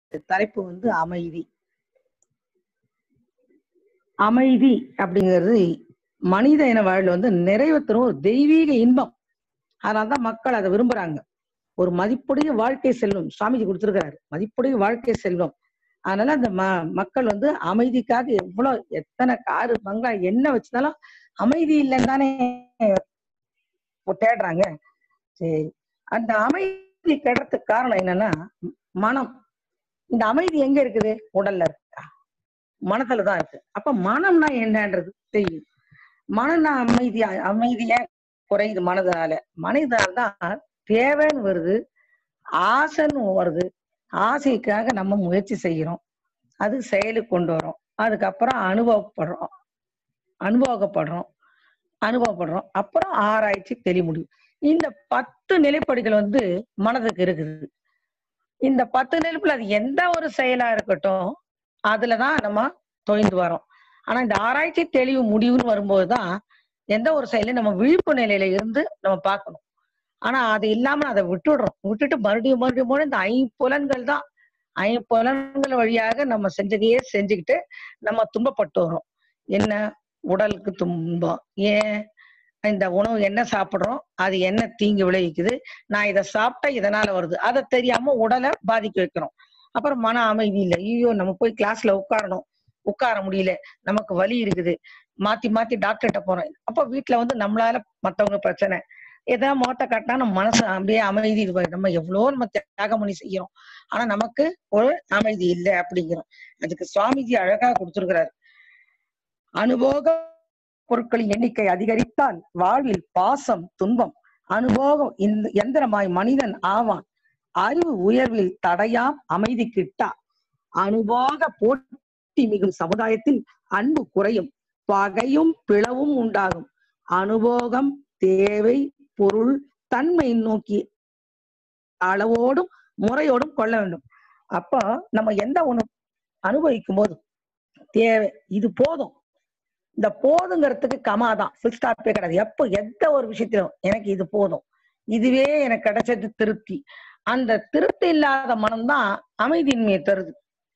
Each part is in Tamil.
தலைப்பு வந்து அமைதி. அமைதி அப்படிங்கிறது மனித இன வாழ்வில் வந்து நிறைவு தரும் ஒரு தெய்வீக இன்பம். அதனாலதான் மக்கள் அதை விரும்புறாங்க. ஒரு மதிப்புடைய வாழ்க்கை செல்வம் சுவாமிஜி கொடுத்திருக்கிறாரு, மதிப்புடைய வாழ்க்கை செல்வம். அதனால அந்த மக்கள் வந்து அமைதிக்காக எவ்வளவு எத்தனை காரு பங்களா என்ன வச்சிருந்தாலும் அமைதி இல்லைன்னு தானே தேடுறாங்க. சரி, அந்த அமைதி கெடுறதுக்கு காரணம் என்னன்னா மனம். இந்த அமைதி எங்க இருக்குது? உடல்ல இருக்கா? மனத்துலதான் இருக்கு. அப்ப மனம்னா என்னன்றது தெரியும். மனம்னா அமைதியா குறையுது மனதால. மனிதனால தான் தேவைன்னு வருது, ஆசைன்னு வருது. ஆசைக்காக நம்ம முயற்சி செய்யறோம், அது செயலுக்கு கொண்டு வரோம், அதுக்கப்புறம் அனுபவப்படுறோம், அப்புறம் ஆராய்ச்சி தெரிய முடியும். இந்த 10 நிலைப்படிகள் வந்து மனதுக்கு இருக்குது. இந்த 10 நிலைப்புல அது எந்த ஒரு செயலா இருக்கட்டும் அதுலதான் நம்ம தொய்ந்து வரோம். ஆனா இந்த ஆராய்ச்சி தெளிவு முடிவுன்னு வரும்போதுதான் எந்த ஒரு செயலையும் நம்ம விழிப்பு நிலையில இருந்து நம்ம பார்க்கணும். ஆனா அது இல்லாம அதை விட்டுட்டு மறுபடியும் இந்த ஐம்புலன்கள் தான். ஐம்புலன்கள் வழியாக நம்ம செஞ்சதையே செஞ்சுக்கிட்டு நம்ம துன்பப்பட்டு வரோம். என்ன? உடலுக்கு துன்பம். ஏன்? இந்த உணவு என்ன சாப்பிடுறோம், அது என்ன தீங்கு விளைவிக்குது, நான் இதை சாப்பிட்டா இதனால வருது, அதை தெரியாம உடலை பாதிக்க வைக்கிறோம். அப்புறம் மன அமைதி இல்லை. ஐயோ, நம்ம போய் கிளாஸ்ல உட்கார முடியல, நமக்கு வலி இருக்குது, மாத்தி டாக்டர்கிட்ட போறோம். அப்ப வீட்டுல வந்து நம்மளால மத்தவங்க பிரச்சனை, ஏதாவது முகத்தை காட்டினா நம்ம மனசு அப்படியே அமைதி. நம்ம நம்ம தியாகம் பண்ணி செய்யறோம், ஆனா நமக்கு ஒரு அமைதி இல்லை அப்படிங்கிறோம். அதுக்கு சுவாமிஜி அழகா கொடுத்திருக்கிறாரு. அனுபோக பொருட்களின் எண்ணிக்கை அதிகரித்தால் வாழ்வில் பாசம் துன்பம். அனுபோகம் எந்திரமாய் மனிதன் ஆவான். அறிவு உயர்வில் தடையாம் அமைதி கிட்டா. அனுபோக போட்டி மிகும் சமுதாயத்தில் அன்பு குறையும், பகையும் பிளவும் உண்டாகும். அனுபோகம் தேவை பொருள் தன்மை நோக்கி அளவோடும் முறையோடும் கொள்ள வேண்டும். அப்ப நம்ம எந்த ஒண்ணு அனுபவிக்கும் போது தேவை, இது போதும். இந்த போதுங்கிறதுக்கு கமாதான், ஃபுல் ஸ்டாப்பே கிடையாது. எப்போ எந்த ஒரு விஷயத்திலும் எனக்கு இது போதும், இதுவே எனக்கு கிடைச்சது திருப்தி. அந்த திருப்தி இல்லாத மனம்தான் அமைதியின்மையை தருது.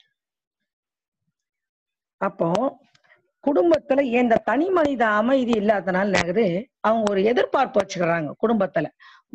அப்போ குடும்பத்துல இந்த தனி மனித அமைதி இல்லாதனால அவங்க ஒரு எதிர்பார்ப்பு வச்சுக்கிறாங்க. குடும்பத்துல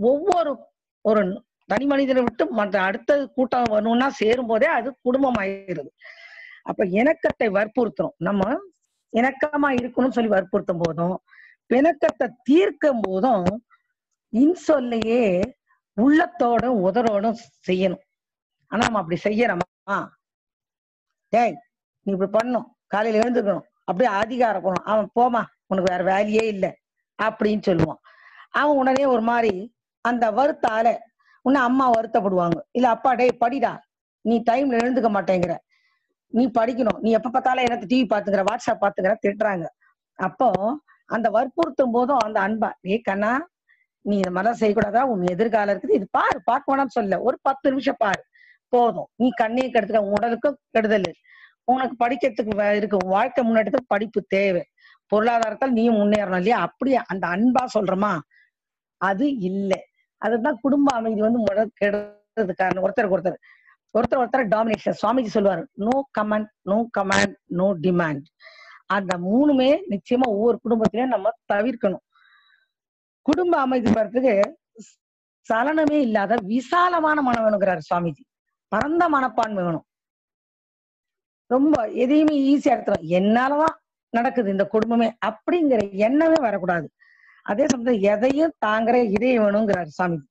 ஒரு தனி மனிதனை விட்டு மற்ற அடுத்த கூட்டம் வரணும்னா சேரும் போதே அது குடும்பம் ஆகிறது. அப்ப இணக்கத்தை வற்புறுத்தணும். நம்ம இணக்கமா இருக்கணும்னு சொல்லி வற்புறுத்தும் போதும், பிணக்கத்தை தீர்க்கும் போதும் இன்சொல்லையே உள்ளத்தோடும் உதரோடும் செய்யணும். ஆனா நம்ம அப்படி செய்யறோமா? டேய், நீ இப்படி பண்ணணும், காலையில எழுந்துக்கணும், அப்படியே அதிகாரம் போகணும், அவன் போமா உனக்கு வேற வேலையே இல்லை அப்படின்னு சொல்லுவான். அவன் உடனே ஒரு மாதிரி அந்த வருத்தால உன்ன அம்மா வருத்தப்படுவாங்க. இல்ல அப்பா, டே படிடா, நீ டைம்ல எழுந்துக்க மாட்டேங்கிற, நீ படிக்கணும், நீ எப்ப பார்த்தாலும் எனக்கு டிவி பாத்துக்கிற, வாட்ஸ்அப் பாத்துக்கிற திட்டுறாங்க. அப்போ அந்த வற்புறுத்தும் போதும் அந்த அன்பா, ஏ கண்ணா, நீ இந்த மாதிரிலாம் செய்யக்கூடாதா, உன் எதிர்காலம் இருக்குது, இது பாரு, பார்க்க வேணாம்னு சொல்ல, ஒரு 10 நிமிஷம் பாரு போதும், நீ கண்ணையும் கெடுத்துக்க, உடலுக்கும் கெடுதல், உனக்கு படிக்கிறதுக்கு இருக்கு, வாழ்க்கை முன்னேற்றத்துக்கு படிப்பு தேவை, பொருளாதாரத்தால் நீயும் முன்னேறணும் இல்லையா? அப்படியே அந்த அன்பா சொல்றோமா? அது இல்லை. அதுதான் குடும்ப அமைதி வந்து கெடுறது காரணம். ஒருத்தர் டாமினேஷன். சுவாமிஜி சொல்லுவாரு, நோ கமாண்ட் நோ டிமாண்ட். அந்த 3மே நிச்சயமா ஒவ்வொரு குடும்பத்திலையும் நம்ம தவிர்க்கணும். குடும்ப அமைதி பெறத்துக்கு சலனமே இல்லாத விசாலமான மனம் வேணுங்கிறாரு சுவாமிஜி. பரந்த மனப்பான்மை வேணும். ரொம்ப எதையுமே ஈஸியா எடுத்துரும், என்னாலதான் நடக்குது இந்த குடும்பமே அப்படிங்கிற எண்ணமே வரக்கூடாது. அதே சமயத்துல எதையும் தாங்குற இதயம் வேணுங்கிறாரு சுவாமிஜி.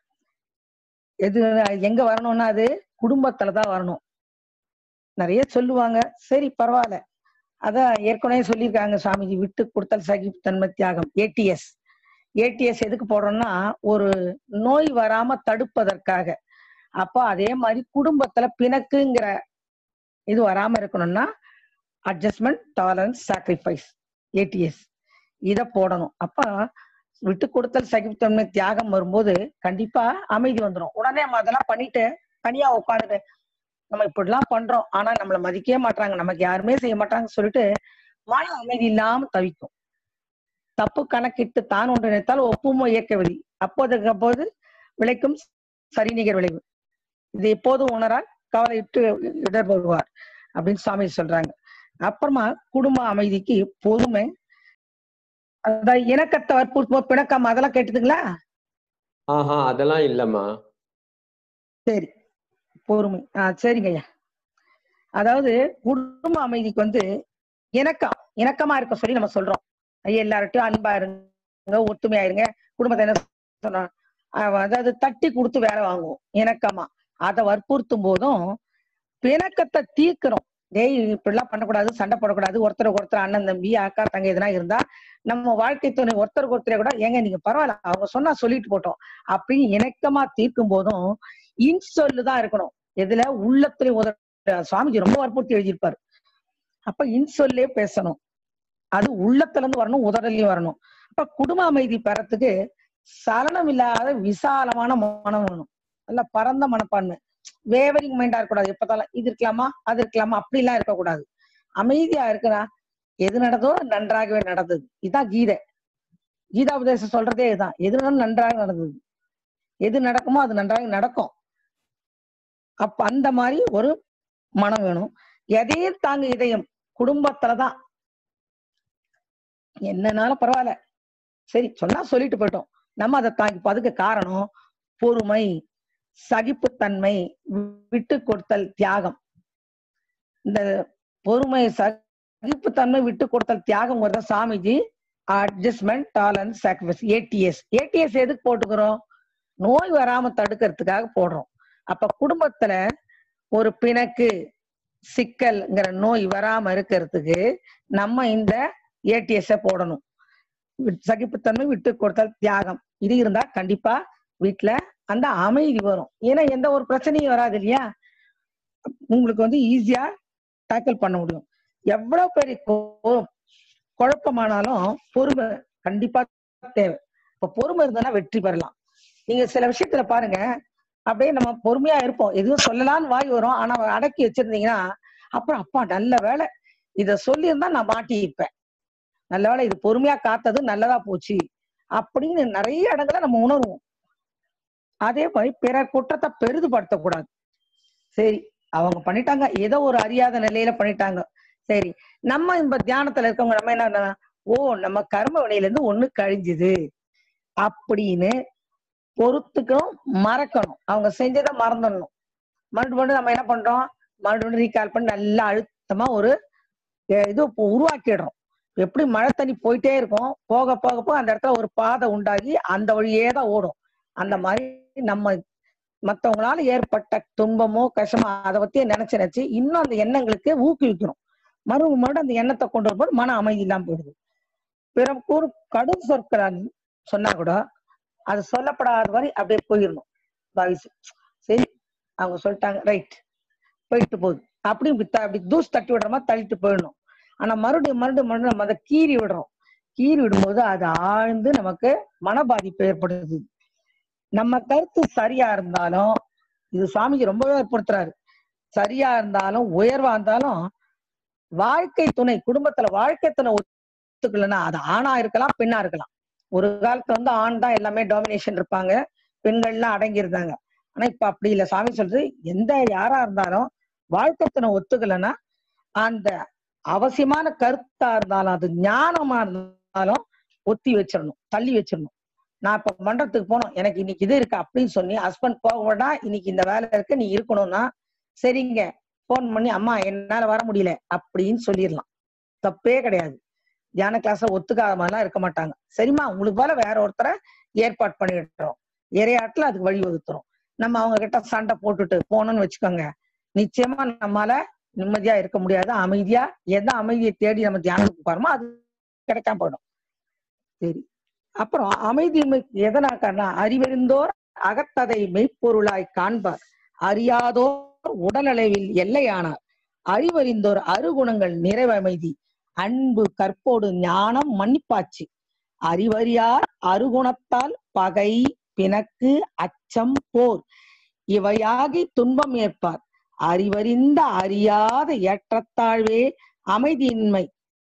எது எங்க வரணும்னா அது குடும்பத்துலதான் வரணும். நிறைய சொல்லுவாங்க, சரி பரவாயில்ல, அதான் ஏற்கனவே சொல்லியிருக்காங்க சுவாமிஜி, விட்டு கொடுத்தல் சகிப்புத்தன்மை தியாகம், ஏடிஎஸ் எதுக்கு போடுறோம்னா ஒரு நோய் வராம தடுப்பதற்காக. அப்போ அதே மாதிரி குடும்பத்துல பிணக்குங்கிற இது வராம இருக்கணும்னா அட்ஜஸ்ட்மெண்ட் டாலரன்ஸ் சாக்ரிஃபைஸ், ஏடிஎஸ், இத போடணும். அப்ப விட்டு கொடுத்தல் சகிப்புத்தன்மை தியாகம் வரும்போது கண்டிப்பா அமைதி வந்துடும். உடனே நம்ம அதெல்லாம் பண்ணிட்டு தனியா உட்காந்துட்டு நம்ம இப்படிலாம் பண்றோம், ஆனா நம்மளை மதிக்கவே மாட்டாங்க, நமக்கு யாருமே செய்ய மாட்டாங்கன்னு சொல்லிட்டு மன அமைதி இல்லாம தவிக்கும். தப்பு கணக்கிட்டு தான் ஒன்று நினைத்தால் ஒப்புமோ இயக்க விதி, அப்போது விளைக்கும் சரிநிகர் விளைவு. இது எப்போதும் உணரால் கவலையிட்டு இடர்படுவார் அப்படின்னு சாமி சொல்றாங்க. அப்புறமா குடும்ப அமைதிக்கு பொறுமை, அதாவது இணக்கத்தை வற்புறுத்தும் பிணக்கம், அதெல்லாம் கேட்டுதுங்களா? அதெல்லாம் இல்லம்மா. சரி, பொறுமை. சரிங்க ஐயா. அதாவது குடும்ப அமைதிக்கு வந்து இணக்கமா இருக்க சொல்லி நம்ம சொல்றோம். எல்லார்ட்டையும் அன்பா இருங்க, ஒத்துமையா இருங்க. குடும்பத்தை என்ன சொல்றோம், அதாவது தட்டி கொடுத்து வேலை வாங்குவோம் இணக்கமா. அதை வற்புறுத்தும் போதும் பிணக்கத்தை தீர்க்கிறோம். டேய் இப்படிலாம் பண்ணக்கூடாது, சண்டை போடக்கூடாது, ஒருத்தருக்கு ஒருத்தர் அண்ணன் தம்பி அக்கா தங்கை எதுனா இருந்தா நம்ம வாழ்க்கை துணை ஒருத்தருக்கு ஒருத்தரை கூட ஏங்க நீங்க பரவாயில்ல அவங்க சொன்னா சொல்லிட்டு போட்டோம் அப்படின்னு இணக்கமா தீர்க்கும் போதும் இன்சொல்லுதான் இருக்கணும். எதுல? உள்ளத்திலையும் சுவாமிஜி ரொம்ப வற்புறுத்தி எழுதியிருப்பாரு. அப்ப இன்சொல்லே பேசணும். அது உள்ளத்துல இருந்து வரணும், உதடலையும் வரணும். அப்ப குடும்ப அமைதி பெறத்துக்கு சலனம் இல்லாத விசாலமான மனம் வேணும். நல்ல பரந்த மனப்பான்மை, வேவரிங் மைண்டா இருக்கக்கூடாது. எப்பதாலும் இது இருக்கலாமா அது இருக்கலாமா அப்படிலாம் இருக்கக்கூடாது. அமைதியா இருக்குன்னா எது நடந்தோ நன்றாகவே நடந்தது. இதுதான் கீதா உபதேசம் சொல்றதே இதுதான். எது நடந்தாலும் நன்றாக நடந்தது, எது நடக்குமோ அது நன்றாக நடக்கும். அப்ப அந்த மாதிரி ஒரு மனம் வேணும். எதையும் தாங்க இதயம் குடும்பத்துலதான். என்னன்னாலும் பரவாயில்ல, சரி சொன்னா சொல்லிட்டு போயிட்டோம், நம்ம அதை தாங்கிப்போம். அதுக்கு காரணம் பொறுமை, சகிப்புத்தன்மை, விட்டு கொடுத்தல், தியாகம். இந்த பொறுமை, சகிப்புத்தன்மை, விட்டு கொடுத்தல், தியாகம் சாமிஜி adjustment, tolerance, sacrifice, ATS. ATS எதுக்கு போட்டுக்கிறோம்? நோய் வராம தடுக்கிறதுக்காக போடுறோம். அப்ப குடும்பத்துல ஒரு பிணக்கு, சிக்கல்ங்கிற நோய் வராம இருக்கிறதுக்கு நம்ம இந்த ஏடிஎஸ் போடணும். சகிப்புத்தன்மை, விட்டு கொடுத்தல், தியாகம், இது இருந்தா கண்டிப்பா வீட்டுல அந்த அமைதி வரும். ஏன்னா எந்த ஒரு பிரச்சனையும் வராது இல்லையா? உங்களுக்கு வந்து ஈஸியா டேக்கிள் பண்ண முடியும். எவ்வளவு பெரிய குழப்பமானாலும் பொறுமை கண்டிப்பா தேவை. இப்ப பொறுமை இருந்ததுன்னா வெற்றி பெறலாம். நீங்க சில விஷயத்துல பாருங்க, அப்படியே நம்ம பொறுமையா இருப்போம், எதுவும் சொல்லலாம்னு வாய் வரும், ஆனா அடக்கி வச்சிருந்தீங்கன்னா அப்புறம் அப்பா நல்ல வேலை இத சொல்லியிருந்தா நான் மாட்டியிருப்பேன், நல்ல வேலை இது பொறுமையா காத்தது நல்லதா போச்சு அப்படின்னு நிறைய இடங்களை நம்ம உணர்வோம். அதே மாதிரி பிறர் குற்றத்தை பெரிதுபடுத்தக்கூடாது. சரி அவங்க பண்ணிட்டாங்க, ஏதோ ஒரு அறியாத நிலையில பண்ணிட்டாங்க, சரி நம்ம இந்த தியானத்துல இருக்கவங்க நம்ம என்ன, ஓ நம்ம கர்ம வினையில இருந்து ஒண்ணு கழிஞ்சுது அப்படின்னு பொறுத்துக்கணும், மறக்கணும். அவங்க செஞ்சதை மறந்துடணும். மறுபடியும் நம்ம என்ன பண்றோம், மறுபடியும் ரீகால் பண்ணி நல்லா அழுத்தமா ஒரு இது உருவாக்கிடுறோம். எப்படி மழை தண்ணி போயிட்டே இருக்கும், போக போக போக அந்த இடத்துல ஒரு பாதை உண்டாகி அந்த வழியே தான் ஓடும். அந்த மாதிரி நம்ம மற்றவங்களால ஏற்பட்ட துன்பமோ கஷ்டமோ அதை பத்தியே நினைச்சு இன்னும் அந்த எண்ணங்களுக்கு ஊக்குவிக்கணும். மறுபடியும் அந்த எண்ணத்தை கொண்டு வரும்போது மன அமைதி இல்லாம போயிடுது. பிறகு ஒரு கடும் சொற்கள் சொன்னா கூட அது சொல்லப்படாத மாதிரி அப்படியே போயிடணும். பாவிச்சு சரி அவங்க சொல்லிட்டாங்க ரைட் போயிட்டு போகுது அப்படி அப்படி தூசு தட்டி விடுற மாதிரி தள்ளிட்டு போயிடணும். ஆனா மறுபடியும் நம்ம அதை கீறி விடுறோம். கீறி விடும்போது அது ஆழ்ந்து நமக்கு மன பாதிப்பு ஏற்படுது. நம்ம கருத்து சரியா இருந்தாலும், இது சுவாமிஜி ரொம்பவே ஏற்படுத்துறாரு, சரியா இருந்தாலும் உயர்வா இருந்தாலும் வாழ்க்கை துணை, குடும்பத்துல வாழ்க்கை துணை ஒத்துக்கலன்னா அது ஆணா இருக்கலாம் பெண்ணா இருக்கலாம். ஒரு காலத்துல வந்து ஆண் தான் எல்லாமே டாமினேஷன் இருப்பாங்க, பெண்கள்லாம் அடங்கி இருந்தாங்க. ஆனா இப்ப அப்படி இல்லை. சாமி சொல்றது எந்த யாரா இருந்தாலும் வாழ்க்கை துணை ஒத்துக்கலைன்னா அந்த அவசியமான கருத்தா இருந்தாலும் அது ஞானமா இருந்தாலும் ஒத்தி வச்சிடணும், தள்ளி வச்சிடணும். நான் இப்ப மன்றத்துக்கு போனோம், எனக்கு இன்னைக்கு இது இருக்கு அப்படின்னு சொல்லி ஹஸ்பண்ட் போகக்கூடா, இன்னைக்கு இந்த வேலை இருக்கு நீ இருக்கணும்னா சரிங்க போன் பண்ணி அம்மா என்னால வர முடியல அப்படின்னு சொல்லிடலாம், தப்பே கிடையாது. தியான கிளாஸ்ல ஒத்துக்காத மாதிரிலாம் இருக்க மாட்டாங்க. சரிம்மா உங்களுக்கு போல வேற ஒருத்தரை ஏற்பாடு பண்ணிடுறோம், இறையாட்டுல அதுக்கு வழி வகுத்துறோம். நம்ம அவங்க கிட்ட சண்டை போட்டுட்டு போனோம்னு வச்சுக்கோங்க, நிச்சயமா நம்மால நிம்மதியா இருக்க முடியாது. அமைதியா எந்த அமைதியை தேடி நம்ம தியானத்துக்கு போறோமோ அது கிடைக்காம போயிடும். சரி, அப்புறம் அமைதி எதனாக்கன்னா அறிவறிந்தோர் அகத்ததை மெய்ப்பொருளாய் காண்பார், அறியாதோர் உடல் அளவில் எல்லையானார், அறிவறிந்தோர் அருகுணங்கள் நிறைவமைதி, அன்பு கற்போடு ஞானம் மன்னிப்பாச்சு, அறிவறியார் அருகுணத்தால் பகை பிணக்கு அச்சம் போர் இவையாகி துன்பம் ஏற்பார், அறிவறிந்த அறியாத ஏற்றத்தாழ்வே அமைதியின்மை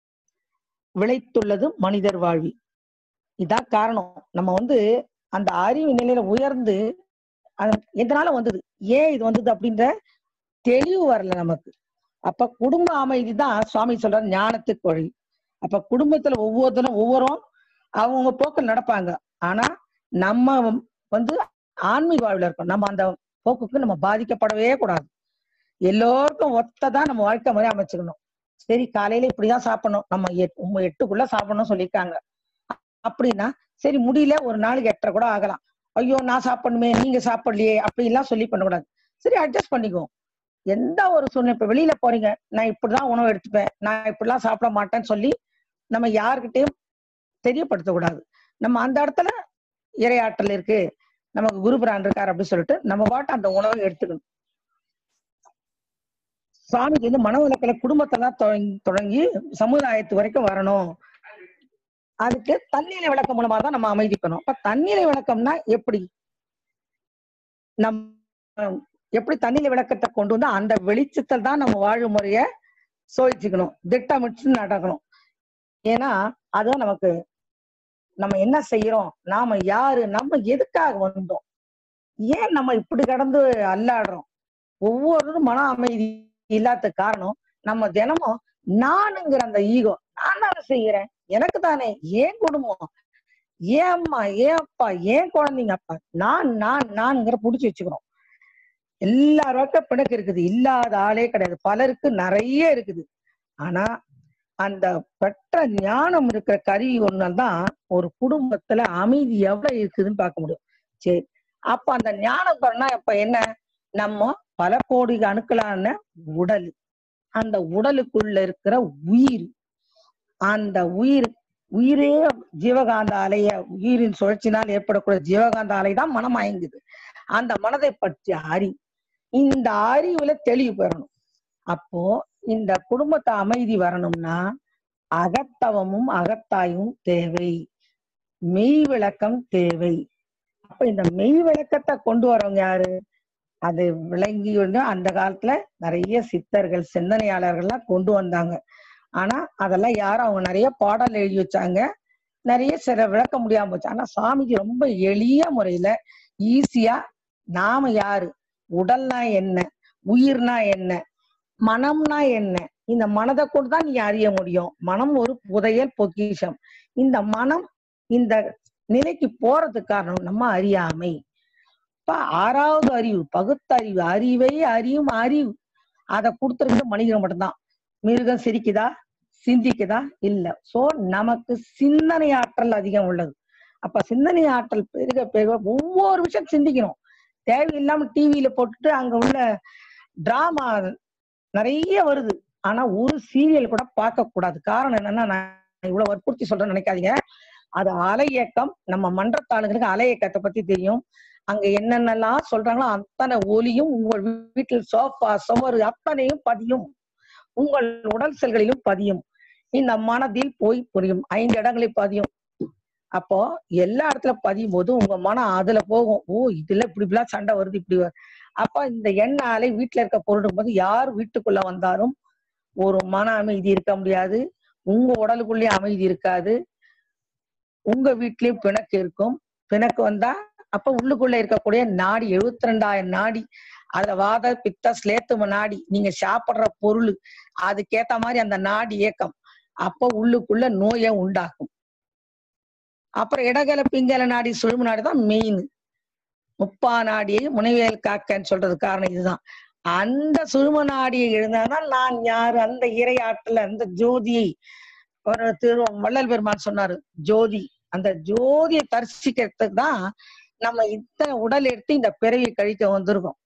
விளைத்துள்ளது மனிதர் வாழ்வி. இதான் காரணம். நம்ம வந்து அந்த அறிவு நிலையில உயர்ந்து எதனால வந்தது, ஏன் இது வந்தது அப்படின்ற தெளிவு வரல நமக்கு. அப்ப குடும்ப அமைதி தான் சுவாமி சொல்றாரு ஞானத்துக்கு வழி. அப்ப குடும்பத்துல ஒவ்வொருத்தரும் அவங்கவுங்க போக்கில் நடப்பாங்க. ஆனா நம்ம வந்து ஆன்மீக வாழ்வுல இருக்கோம். நம்ம அந்த போக்குக்கு நம்ம பாதிக்கப்படவே கூடாது. எல்லோருக்கும் ஒத்ததான் நம்ம வாழ்க்கை முறை அமைச்சுக்கணும். சரி, காலையில இப்படிதான் சாப்பிடணும், நம்ம 8க்குள்ள சாப்பிடணும்னு சொல்லியிருக்காங்க அப்படின்னா, சரி முடியல, ஒரு நாளைக்கு 8:30 கூட ஆகலாம். ஐயோ நான் சாப்பிடணுமே, நீங்க சாப்பிடலையே, அப்படி எல்லாம் சொல்லி பண்ணக்கூடாது. சரி, அட்ஜஸ்ட் பண்ணிக்குவோம். எந்த ஒரு சூழ்நிலை, இப்ப வெளியில போறீங்க, நான் இப்படிதான் உணவு எடுத்துப்பேன், நான் இப்படிலாம் சாப்பிட மாட்டேன்னு சொல்லி நம்ம யாருக்கிட்டையும் தெரியப்படுத்தக்கூடாது. நம்ம அந்த இடத்துல இறையாற்றல் இருக்கு, நமக்கு குருபிரான் இருக்காரு அப்படின்னு சொல்லிட்டு நம்ம பாட்டு அந்த உணவை எடுத்துக்கணும். சுவாமிக்கு வந்து மனவளக்கல குடும்பத்தெல்லாம் தொடங்கி சமுதாயத்து வரைக்கும் வரணும். அதுக்கு தன்னிலை விளக்கம் மூலமா தான் நம்ம அமைதிக்கணும். அப்ப தன்னிலை விளக்கம்னா எப்படி? எப்படி தன்னிலை விளக்கத்தை கொண்டு வந்து அந்த வெளிச்சத்தில் தான் நம்ம வாழும் முறைய சோதிச்சுக்கணும், திட்டமிட்டு நடக்கணும். ஏன்னா அதுதான் நமக்கு நம்ம என்ன செய்யறோம், நாம யாரு, நம்ம எதுக்காக வந்தோம், ஏன் நம்ம இப்படி கடந்து அல்லாடுறோம். ஒவ்வொருவரும் மன அமைதி இல்லாத காரணம் நம்ம தினமும் நானுங்கிற அந்த ஈகோ, நான் தானே செய்யறேன், எனக்கு தானே, ஏன் குடும்பம், ஏன் அம்மா, ஏன் அப்பா, ஏன் குழந்தைங்க, அப்பா, நான்ங்கிற புடிச்சு வச்சுக்கிறோம். எல்லாருக்கும் பிணக்கு இருக்குது, இல்லாத ஆளே கிடையாது, பலருக்கு நிறைய இருக்குது. ஆனா அந்த பெற்ற ஞானம் இருக்கிற கருவி ஒண்ணுதான் ஒரு குடும்பத்துல அமைதி எவ்வளவு இருக்குதுன்னு பார்க்க முடியும். சரி, அப்ப அந்த ஞானம் பண்ணா இப்ப என்ன, நம்ம பல கோடி அணுக்களான உடல், அந்த உடலுக்குள்ள இருக்கிற உயிர், அந்த உயிரே ஜீவகாந்த அலைய, உயிரின் சுழற்சினால் ஏற்படக்கூடிய ஜீவகாந்த அலை தான் மனம் மயங்குது. அந்த மனதை பற்றி இந்த அறிவுல தெளிவு பெறணும். அப்போ இந்த குடும்பத்தை அமைதி வரணும்னா அகத்தவமும் அகத்தாயும் தேவை, மெய் விளக்கம் தேவை. அப்ப இந்த மெய் விளக்கத்தை கொண்டு வரவங்க யாரு? அது விளங்கி அந்த காலத்துல நிறைய சித்தர்கள் சிந்தனையாளர்கள்லாம் கொண்டு வந்தாங்க. ஆனா அதெல்லாம் யாரும், அவங்க நிறைய பாடல் எழுதி வச்சாங்க, நிறைய சில விளக்க முடியாம போச்சு. ஆனா சாமிக்கு ரொம்ப எளிய முறையில ஈஸியா நாம யாரு, உடல்னா என்ன, உயிர்னா என்ன, மனம்னா என்ன, இந்த மனதை கொண்டுதான் நீ அறிய முடியும். மனம் ஒரு புதையல் பொக்கிஷம். இந்த மனம் இந்த நிலைக்கு போறதுக்கு காரணம் நம்ம அறியாமை. இப்ப 6வது அறிவு, பகுத்தறிவு, அறிவை அறியும் அறிவு, அதை கொடுத்துருக்கிறது மனிதன் மட்டும்தான். மிருகம் சிரிக்குதா, சிந்திக்குதா? இல்ல. சோ நமக்கு சிந்தனை ஆற்றல் அதிகம் உள்ளது. அப்ப சிந்தனை ஆற்றல் பெருக பெருக ஒவ்வொரு விஷயம் சிந்திக்கணும். தேவையில்லாம டிவியில போட்டுட்டு அங்க உள்ள டிராமா நிறைய வருது, ஆனா ஒரு சீரியல் கூட பார்க்க கூடாது. காரணம் என்னன்னா, நான் இவ்வளவு வற்புறுத்தி சொல்றேன்னு நினைக்காதீங்க. அது அலை இயக்கம். நம்ம மன்றத்தாளுங்களுக்கு அலை இயக்கத்தை பத்தி தெரியும். அங்க என்னென்னலாம் சொல்றாங்களோ அத்தனை ஒலியும் உங்கள் வீட்டில் சோஃபா சுவர் அத்தனையும் பதியும், உங்கள் உடல் செல்களிலும் பதியும், இந்த மனதில் போய் புரியும், 5 இடங்களில் பதியும். அப்போ எல்லா இடத்துல பதியும் போது உங்க மனம் அதுல போகும். ஓ, இதுல இப்படிலாம் சண்டை வருது, இப்படி அப்ப இந்த எண்ணாலை வீட்டுல இருக்க பொருளும் போது யார் வீட்டுக்குள்ள வந்தாலும் ஒரு மன அமைதி இருக்க முடியாது, உங்க உடலுக்குள்ளேயே அமைதி இருக்காது, உங்க வீட்லயும் பிணக்கு இருக்கும். பிணக்கு வந்தா அப்ப உள்ளுக்குள்ள இருக்கக்கூடிய நாடி 72,000 நாடி, அதுல வாத பித்த ஸ்லேத்தும நாடி, நீங்க சாப்பிடுற பொருள் அதுக்கேத்த மாதிரி அந்த நாடி இயக்கம் அப்ப உள்ளுக்குள்ள நோயை உண்டாக்கும். அப்புறம் இடகல பிங்கல நாடி சுழும நாடி தான் மெயின். 30 நாடியை முனைவேல் காக்கன்னு சொல்றது காரணம் இதுதான். அந்த சுழும நாடியை எழுந்தாதான் நான் யாரு, அந்த இறையாற்றல, அந்த ஜோதியை, ஒரு வள்ளல் பெருமான் சொன்னாரு ஜோதி, அந்த ஜோதியை தரிசிக்கிறதுக்கு தான் நம்ம இத்தனை உடல் எடுத்து இந்த பிறவியை கழிக்க வந்திருக்கோம்.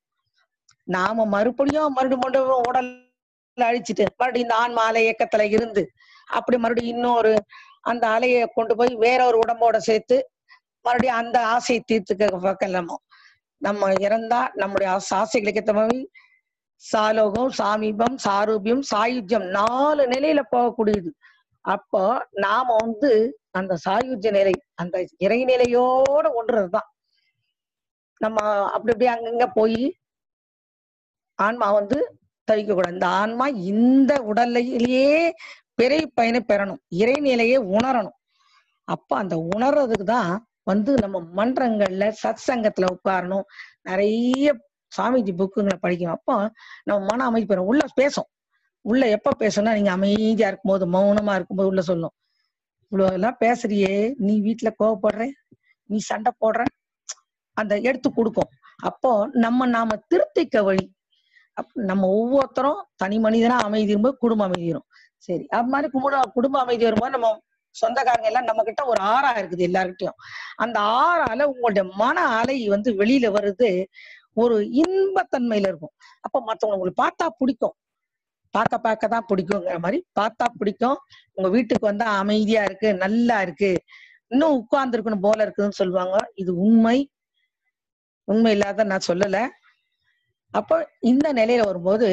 நாம மறுபடியும் உடல் அழிச்சிட்டு மறுபடியும் இந்த ஆன்மா அலை இயக்கத்துல இருந்து அப்படி மறுபடியும் இன்னொரு அந்த அலையை கொண்டு போய் வேற ஒரு உடம்போட சேர்த்து மறுபடியும் அந்த ஆசையை தீர்த்துக்க நம்ம இறந்தா நம்முடைய ஆசைகளுக்கு ஏற்ற மாதிரி சாலோகம், சாமீபம், சாரூபியம், சாயுஜ்யம் 4 நிலையில போகக்கூடியது. அப்போ நாம அந்த சாயுஜ்ய நிலை, அந்த இறைநிலையோட ஒன்றுதான். நம்ம அப்படி அப்படியே அங்கங்க போய் ஆன்மா தவிக்க கூடாது. இந்த ஆன்மா இந்த உடல்லையே பிறை பயனை பெறணும், இறைநிலையை உணரணும். அப்ப அந்த உணர்றதுக்கு தான் நம்ம மன்றங்கள்ல சத் சங்கத்துல உட்காரணும், நிறைய சாமிஜி புக்குங்களை படிக்கணும். அப்போ நம்ம மன அமைதி பெறும். உள்ள பேசும். உள்ள எப்ப பேசணும்னா நீங்க அமைதியா இருக்கும்போது, மௌனமா இருக்கும்போது உள்ள சொல்லும், இவ்வளவு எல்லாம் பேசுறியே, நீ வீட்டுல கோவப்படுற, நீ சண்டை போடுற, அந்த எடுத்து கொடுக்கும். அப்போ நாம திருத்திக்க வழி. நம்ம ஒவ்வொருத்தரும் தனி மனிதனா அமைதி வரும்போது குடும்ப அமைதி வரும். சரி, அது மாதிரி குடும்ப அமைதி வரும்போது நம்ம சொந்தக்காரங்க எல்லாம் நம்ம கிட்ட ஒரு ஆறா இருக்குது எல்லார்கிட்டயும். அந்த ஆறால உங்களுடைய மன அலை வெளியில வருது, ஒரு இன்பத்தன்மையில இருக்கும். அப்ப மத்தவங்க உங்களுக்கு பார்த்தா பிடிக்கும், பார்க்கதான் பிடிக்குங்கிற மாதிரி பார்த்தா பிடிக்கும். உங்க வீட்டுக்கு வந்தா அமைதியா இருக்கு, நல்லா இருக்கு, இன்னும் உட்கார்ந்து இருக்கணும் போல இருக்குதுன்னு சொல்லுவாங்க. இது உண்மை இல்லாத நான் சொல்லல. அப்ப இந்த நிலையில வரும்போது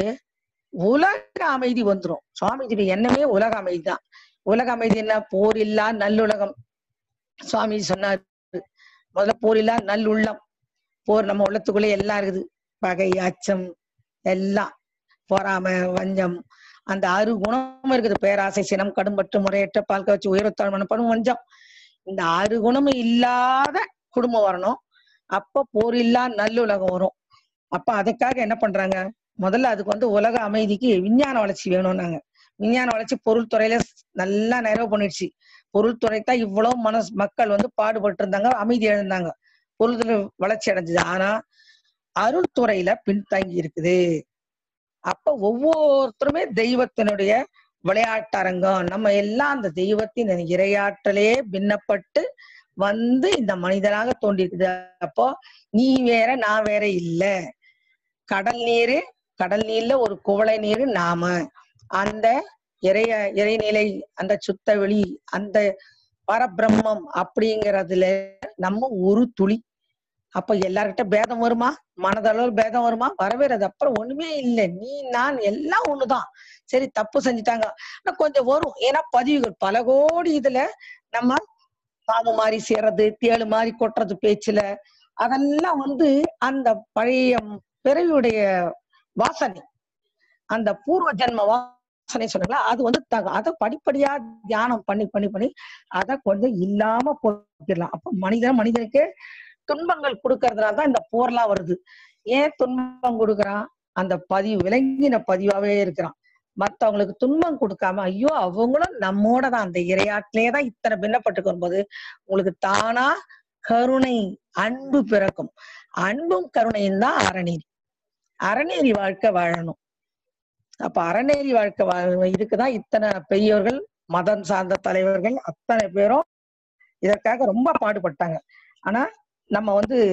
உலக அமைதி வந்துரும். சுவாமிஜி எண்ணமே உலக அமைதி தான். உலக அமைதி என்ன? போர் இல்லா நல்லுலகம். சுவாமி சொன்னாரு, முதல்ல போர் இல்லா நல்லுள்ளம். போர் நம்ம உள்ளத்துக்குள்ளே எல்லாம் இருக்குது, பகை, அச்சம், எல்லாம், பொறாமை, வஞ்சம், அந்த 6 குணமும் இருக்குது. பேராசை, சினம், கடும்பற்று, முறையற்ற, பால் கவர்ச்சி, உயரத்தாழ் மனப்படும், வஞ்சம். இந்த 6 குணமும் இல்லாத குடும்பம் வரணும். அப்ப போர் இல்லா நல்லுலகம் வரும். அப்ப அதுக்காக என்ன பண்றாங்க, முதல்ல அதுக்கு உலக அமைதிக்கு விஞ்ஞான வளர்ச்சி வேணும்னாங்க. விஞ்ஞான வளர்ச்சி பொருள் துறையில நல்லா நிறைவு பண்ணிடுச்சு. பொருள் துறைத்தான் இவ்வளவு மக்கள் பாடுபட்டு இருந்தாங்க, அமைதி எழுந்தாங்க, பொருள் வளர்ச்சி அடைஞ்சது. ஆனா அருள் துறையில பின்தங்கி இருக்குது. அப்ப ஒவ்வொருத்தருமே தெய்வத்தினுடைய விளையாட்டரங்கம். நம்ம எல்லாம் அந்த தெய்வத்தின் இரையாற்றலே பின்னப்பட்டு இந்த மனிதனாக தோன்றிருக்குது. அப்போ நீ வேற நான் வேற இல்ல. கடல் நீர்ல ஒரு குவளை நீர் நாம. அந்த இறைநிலை, அந்த சுத்த வெளி, அந்த பரபிரம்மம் அப்படிங்கிறதுல நம்ம ஒரு துளி. அப்ப எல்லார்கிட்ட பேதம் வருமா? மனதளவு பேதம் வருமா? வரவேறது. அப்புறம் ஒண்ணுமே இல்லை, நீ நான் எல்லாம் ஒண்ணுதான். சரி, தப்பு செஞ்சுட்டாங்க, கொஞ்சம் வரும். ஏன்னா பதிவுகள் பல கோடி. இதுல நம்ம பாம்பு மாதிரி சேர்றது, தேளு மாதிரி கொட்டுறது பேச்சுல, அதெல்லாம் அந்த பழைய பிறவியுடைய வாசனை, அந்த பூர்வ ஜென்ம வாசனை சொன்னீங்களா, அது அதை படிப்படியா தியானம் பண்ணி பண்ணி பண்ணி அதை கொஞ்சம் இல்லாம போயிடலாம். அப்ப மனிதனுக்கு துன்பங்கள் கொடுக்கறதுனாலதான் இந்த போர்லாம் வருது. ஏன் துன்பம் கொடுக்குறான்? அந்த பதிவு விளங்கின பதிவாவே இருக்கிறான். மத்தவங்களுக்கு துன்பம் கொடுக்காம, ஐயோ அவங்களும் நம்மோட தான், அந்த இரையாட்டிலேதான் இத்தனை பின்னப்பட்டு வரும்போது உங்களுக்கு தானா கருணை, அன்பு பிறக்கும். அன்பும் கருணையும் தான் அறநெறி. அறநெறி வாழ்க்கை வாழணும். அப்ப அறநெறி வாழ்க்கை இதுக்குதான் இத்தனை பெரியவர்கள், மதம் சார்ந்த தலைவர்கள் அத்தனை பேரும் இதற்காக ரொம்ப பாடுபட்டாங்க. ஆனா நம்ம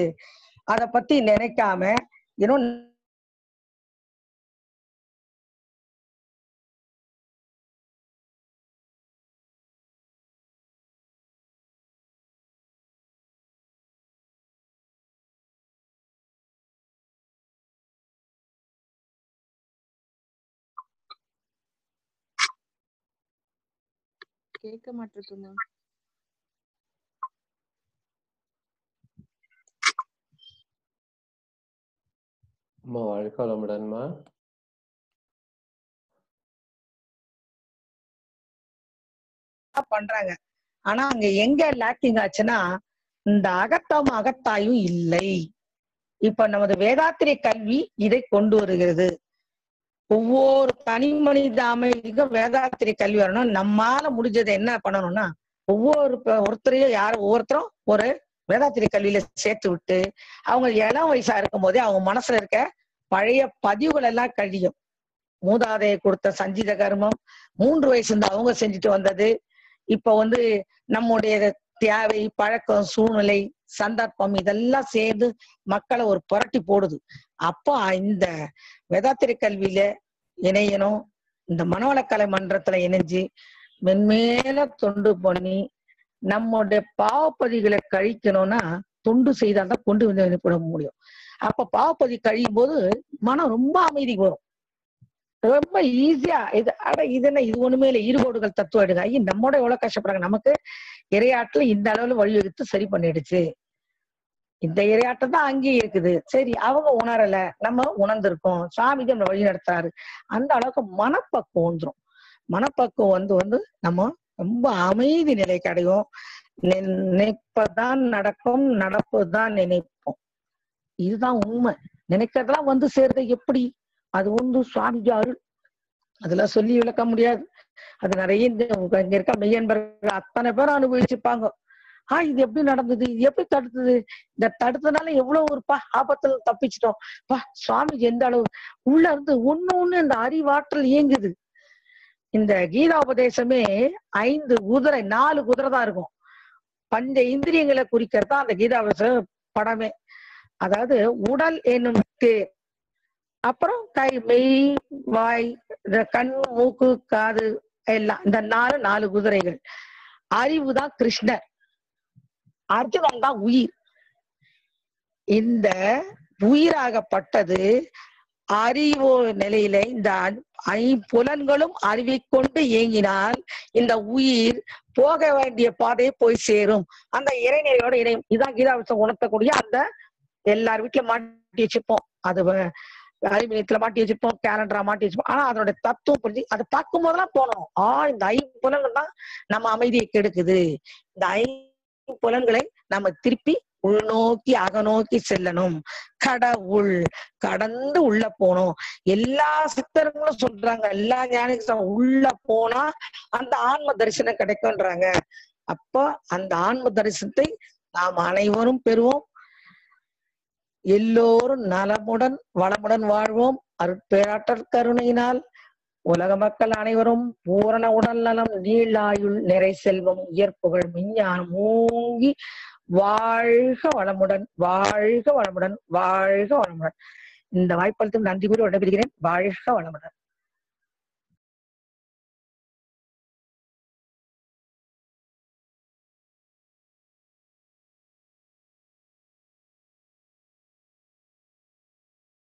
அத பத்தி நினைக்காம இன்னும் கேட்க மாட்டிருக்குங்க. அம்மா வாழ்க்கை வளமுடன்மா. பண்றாங்க. ஆனா அங்க எங்க லேக்கிங் ஆச்சுன்னா, இந்த அகத்தாயும் இல்லை. இப்ப நமது வேதாத்திரிய கல்வி இதை கொண்டு வருகிறது. ஒவ்வொரு தனி மனித அமைதிக்கும் வேதாத்திரிய கல்வி வரணும். நம்மால முடிஞ்சதை என்ன பண்ணணும்னா, ஒவ்வொருத்தரும் ஒரு வேதாத்திரிய கல்வியில சேர்த்து விட்டு, அவங்க இளம் வயசா இருக்கும் போதே அவங்க மனசுல இருக்க பழைய பதிவுகள் எல்லாம் கழியும். மூதாதையை கொடுத்த சஞ்சித கர்மம், 3 வயசு இருந்து அவங்க செஞ்சுட்டு வந்தது, இப்ப நம்முடைய தேவை, பழக்கம், சூழ்நிலை, சந்தர்ப்பம் இதெல்லாம் சேர்ந்து மக்களை ஒரு புரட்டி போடுது. அப்போ இந்த வேதாத்திரிய கல்வியில இணையணும். இந்த மனவளக்கலை மன்றத்துல இணைஞ்சு மென்மேல தொண்டு பண்ணி நம்முடைய பாவப்பதிகளை கழிக்கணும்னா தொண்டு செய்தால்தான் கொண்டு வந்து முடியும். அப்ப பாவப்பதி கழியும் போது மனம் ரொம்ப அமைதிக்கு வரும். ரொம்ப ஈஸியா இது என்ன, இது ஒண்ணுமே இல்லை, ஈடுகோடுகள் தத்துவம் எடுங்க. ஐயா நம்மோட எவ்வளவு கஷ்டப்படுறாங்க. நமக்கு இரையாற்றுல இந்த அளவுல வழிவகுத்து சரி பண்ணிடுச்சு. இந்த இரையாட்டம் தான் அங்கேயே இருக்குது. சரி, அவங்க உணரல, நம்ம உணர்ந்திருக்கோம், சாமி நம்மளை வழி நடத்தாரு. அந்த அளவுக்கு மனப்பக்குவம் வந்துடும். மனப்பக்குவம் நம்ம ரொம்ப அமைதி நிலைக்கு அடையும். நினைப்பதான் நடக்கும், நடப்புதான் நினைப்போம். இதுதான் உண்மை. நினைக்கிறதெல்லாம் வந்து சேருது எப்படி? அது ஒன்று சுவாமிஜி அருள். அதெல்லாம் சொல்லி விளக்க முடியாது. அது நிறைய இங்க இருக்க மெய்யன்பர்கள் அத்தனை பேரும் அனுபவிச்சிருப்பாங்க. இது எப்படி நடந்தது, இது எப்படி தடுத்தது, இந்த தடுத்ததுனால எவ்வளவு ஒரு ஆபத்துல தப்பிச்சிட்டோம். சுவாமிஜி எந்த அளவு உள்ள இருந்து ஒண்ணு இந்த அறிவாற்றல் இயங்குது. இந்த கீதாபதேசமே 4 குதிரை தான் இருக்கும். பஞ்ச இந்திரியங்களை குறிக்கிறதா அந்த கீதாபதேச படமே. அதாவது உடல் என்னும் தேர், அப்புறம் கை, மெய், வாய், கண், மூக்கு, காது எல்லாம் இந்த 4 குதிரைகள். அறிவு தான் கிருஷ்ணர், அர்ஜுனன் தான் உயிர். இந்த உயிராகப்பட்டது அறிவு நிலையில இந்த 5 அறிவை கொண்டு இயங்கினால் இந்த உயிர் போக வேண்டிய பாதையை போய் சேரும், அந்த இறைநிலையோட இணையும். இதுதான் கீதாபதேசம் உணர்த்தக்கூடிய அந்த எல்லார் வீட்டுல மாட்டி வச்சிருப்போம், அது அறிவியத்துல மாட்டி வச்சிருப்போம், கேலண்டரா மாட்டி வச்சிருப்போம். ஆனா அதனுடைய தத்துவம் புரிஞ்சு அதை பார்க்கும் போதெல்லாம் போனோம். இந்த 5 தான் நம்ம அமைதியை கெடுக்குது. இந்த 5 நம்ம திருப்பி உள்நோக்கி அகநோக்கி செல்லணும். கடவுள் கடந்து உள்ள போனோம். எல்லா சித்தர்களும் சொல்றாங்க, எல்லா ஞானிகளும் உள்ள போனா அந்த ஆன்ம தரிசனம் கிடைக்கும்ன்றாங்க. அப்போ அந்த ஆன்ம தரிசனத்தை நாம் அனைவரும் பெறுவோம். எல்லோரும் நலமுடன் வளமுடன் வாழ்வோம். அருட்பேராற்றல் கருணையினால் உலக மக்கள் அனைவரும் பூரண உடல் நலம், நீளாயுள், நிறை செல்வம், உயர்ப்புகள், விஞ்ஞானம் ஓங்கி வாழ்க வளமுடன், வாழ்க வளமுடன், வாழ்க வளமுடன். இந்த வாய்ப்பளித்து நன்றி கூறி விடைபெறுகிறேன். வாழ்க வளமுடன்.